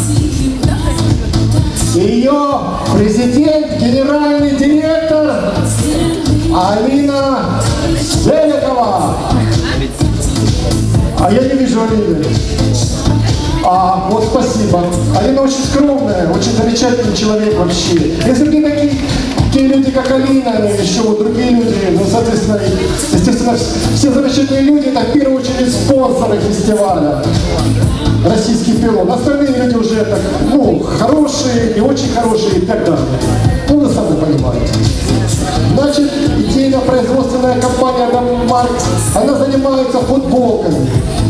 Ее президент, генеральный директор Алина Великова. А я не вижу Алины. Вот спасибо. Алина очень скромная, очень замечательный человек вообще. Если бы не такие люди, как Алина, еще вот другие люди, ну, соответственно, естественно, все замечательные люди, это в первую очередь спонсоры фестиваля «Российский пилот». Остальные люди уже так, ну, хорошие, не очень хорошие и так далее. Ну, вы сами понимаете. Значит, идейно-производственная компания «Дамарк», она занимается футболками.